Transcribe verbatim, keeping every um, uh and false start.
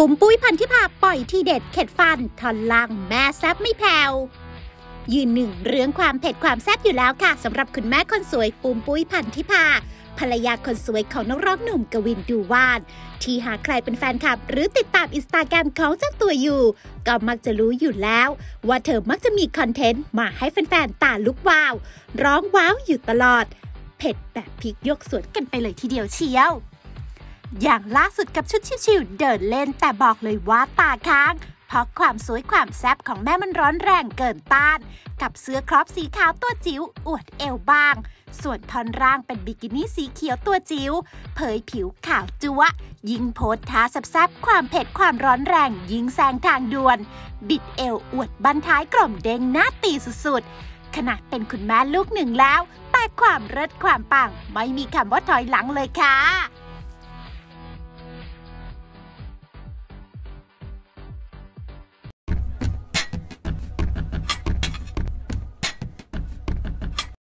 ปุ้มปุ้ยพันธิพาปล่อยทีเด็ดเข็ดฟันทอนล่างแม่แซ่บไม่แผ่วยืนหนึ่งเรื่องความเผ็ดความแซ่บอยู่แล้วค่ะสำหรับคุณแม่คนสวยปุ้มปุ้ยพันธิพาภรรยาคนสวยของนักร้องหนุ่มกวินดูวานที่หากใครเป็นแฟนคลับหรือติดตามอินสตาแกรมของเจ้าตัวอยู่ก็มักจะรู้อยู่แล้วว่าเธอมักจะมีคอนเทนต์มาให้แฟนๆตาลุกวาวร้องว้าวอยู่ตลอดเผ็ดแบบพริกยกสวนกันไปเลยทีเดียวเชียวอย่างล่าสุดกับชุดชิวๆเดินเล่นแต่บอกเลยว่าตาค้างเพราะความสวยความแซ่บของแม่มันร้อนแรงเกินต้านกับเสื้อครอปสีขาวตัวจิ๋วอวดเอวบางส่วนท่อนร่างเป็นบิกินี่สีเขียวตัวจิ๋วเผยผิวขาวจั๊วยิงโพสท่าแซ่บๆความเผ็ดความร้อนแรงยิงแซงทางด่วนบิดเอวอวดบั้นท้ายกล่อมเด้งหน้าตีสุดๆขนาดเป็นคุณแม่ลูกหนึ่งแล้วแต่ความเลิศความปังไม่มีคำว่าถอยหลังเลยค่ะ